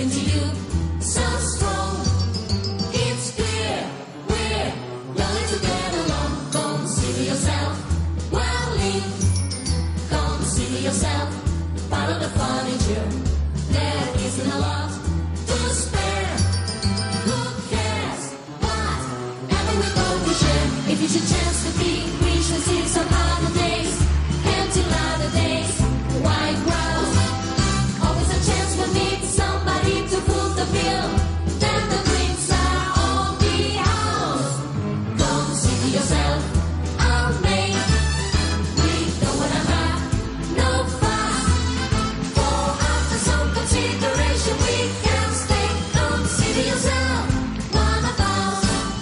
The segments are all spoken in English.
speaking to you. So strong, it's clear we're going to get along. Consider yourself well in. Consider yourself part of the furniture. There isn't a lot to spare. Who cares? Whatever we're going to share. If you should chance to be, we should see some other days. Empty ladder days, white ground. Always a chance we'll meet somebody to foot the bill. Then the drinks are on the house. Consider yourself our mate. We don't wanna have no fuss. For after some consideration we can stay. Consider yourself one of us.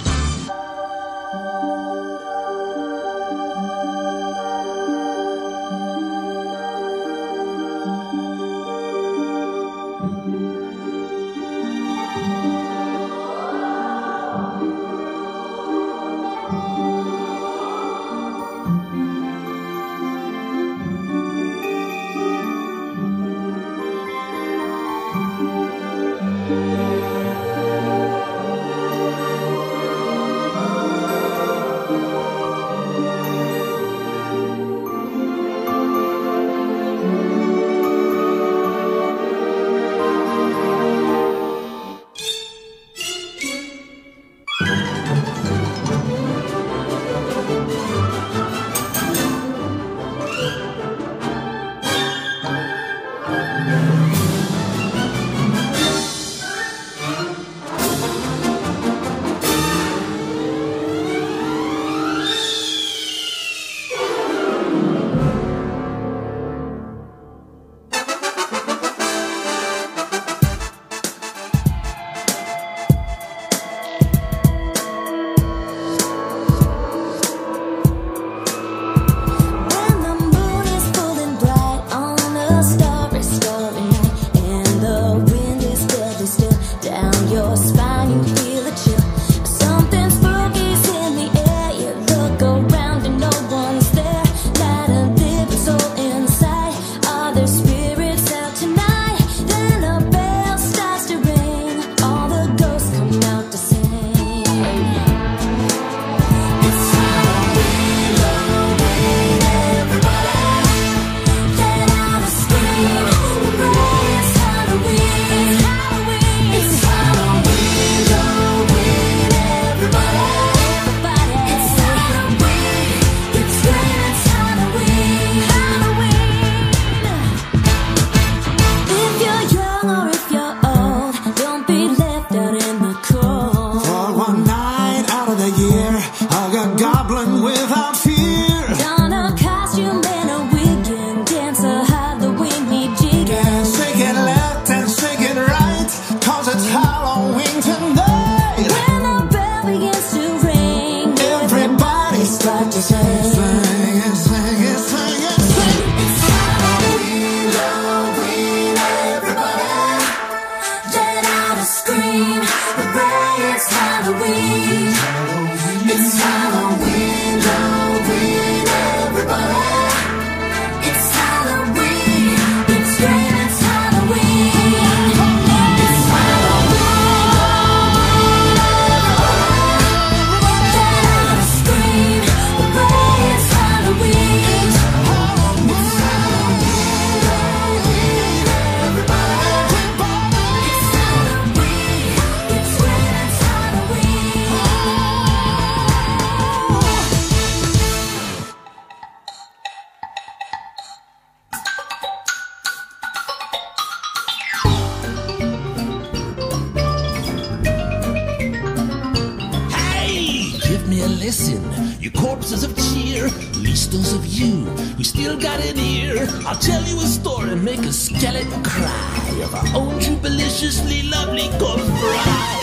listen, you corpses of cheer, at least those of you who still got an ear. I'll tell you a story, make a skeleton cry, of our own true-deliciously lovely corpse bride.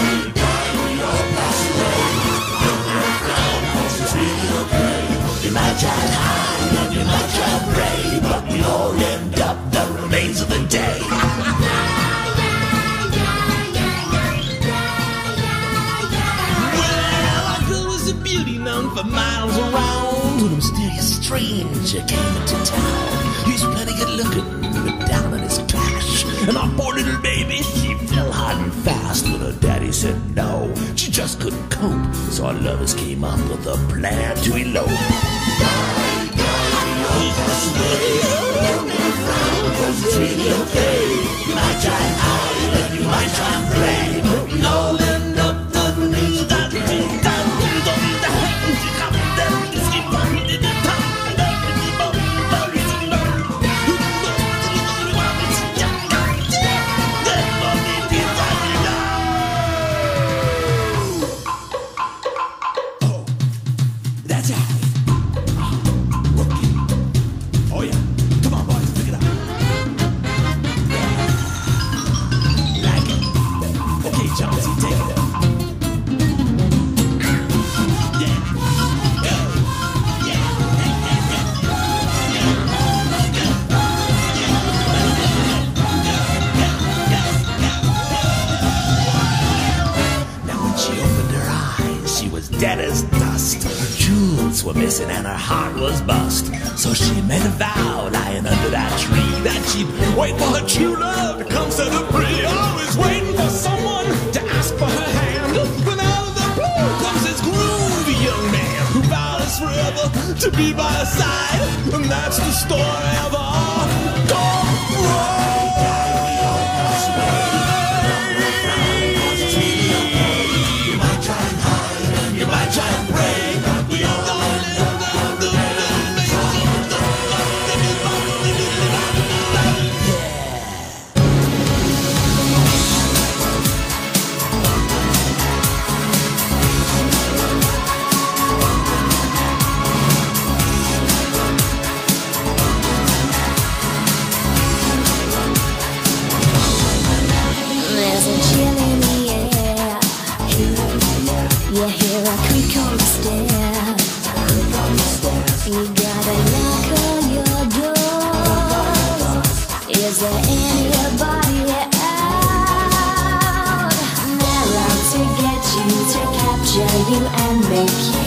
You might try high and you might try pray, but we all end up the remains of the day. For miles around, when a mysterious stranger came into town. He's plenty good looking, but down on his cash. And our poor little baby, she fell hard and fast when her daddy said no. She just couldn't cope, so our lovers came up with a plan to elope. It's really okay. You might try and hide and you might try and play, but we all end up that's it. Oh yeah. Come on, boys, pick it up. Like it. Okay, Jonesy, take it. Yeah. Now when she opened her eyes, she was dead as dust. Her jewels were missing and her heart was bust. So she made a vow lying under that tree that she'd wait for her true love to come set her free. Always waiting for someone to ask for her hand. When out of the blue comes this groovy young man who vows forever to be by her side. And that's the story of our dog. You might try and pray, but we all There's a chill in the air. You hear a creak on the stairs. You gotta knock on your door. Is there anybody out? They're out to get you, to capture you and make you